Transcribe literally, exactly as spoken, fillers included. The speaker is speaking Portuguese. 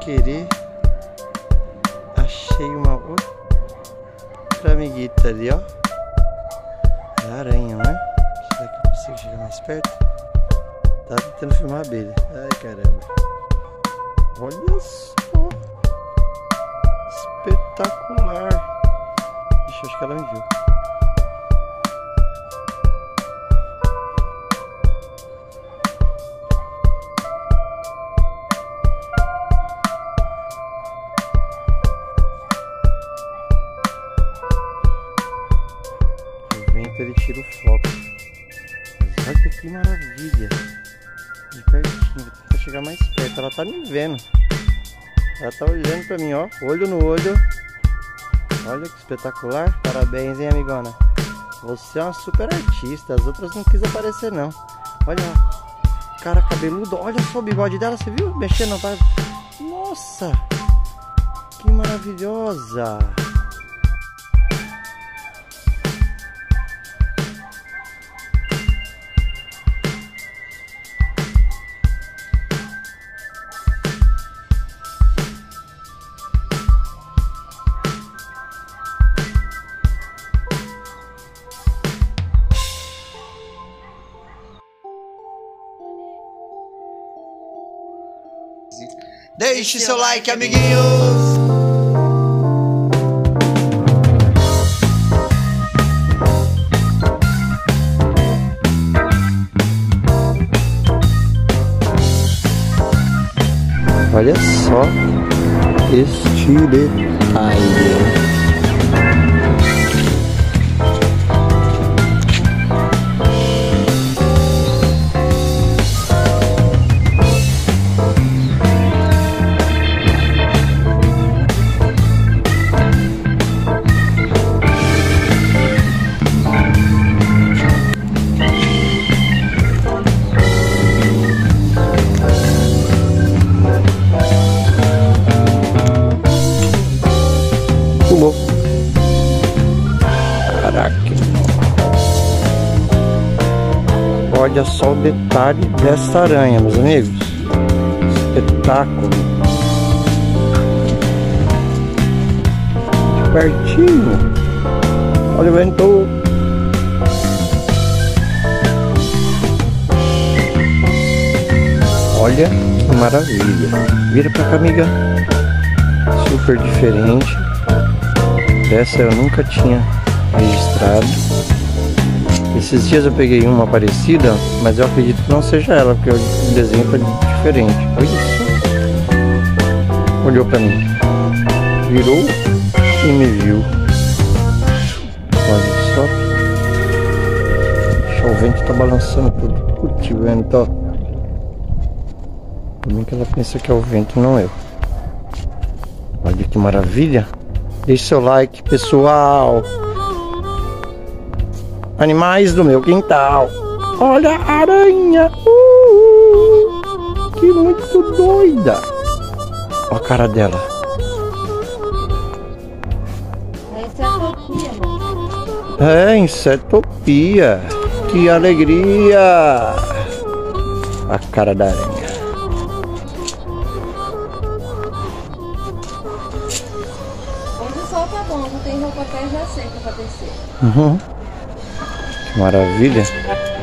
querer achei uma outra amiguita ali, ó. É a aranha, né? Será que eu consigo chegar mais perto? Tá tentando filmar a abelha. Ai, caramba. Olha só. Espetacular. Ixi, acho que ela me viu. O vento, ele tira o foco. Mas olha que maravilha. De pertinho, vou tentar chegar mais perto. Ela tá me vendo. Ela tá olhando pra mim, ó. Olho no olho. Olha que espetacular. Parabéns, hein, amigona. Você é uma super artista. As outras não quis aparecer, não. Olha lá. Cara cabeludo. Olha só o bigode dela. Você viu? Mexendo. Tá... Nossa. Que maravilhosa. Deixe seu like, amiguinhos! Olha só este detalhe. Caraca. Olha só o detalhe dessa aranha, meus amigos. Espetáculo. Pertinho. Olha o vento. Olha que maravilha. Vira pra cá, amiga. Super diferente. Dessa eu nunca tinha registrado. Esses dias eu peguei uma parecida, mas eu acredito que não seja ela, porque o desenho tá diferente. Olha isso. Olhou pra mim. Virou e me viu. Olha só. O vento tá balançando tudo. Putz, vento, ó. Por mim que ela pensa que é o vento, não eu. Olha que maravilha. Deixe seu like, pessoal. Animais do meu quintal. Olha a aranha. Uh, que muito doida. Olha a cara dela. É insetopia. Que alegria. A cara da aranha. Tá bom, não tem roupa até já seca pra descer. Uhum. Que maravilha.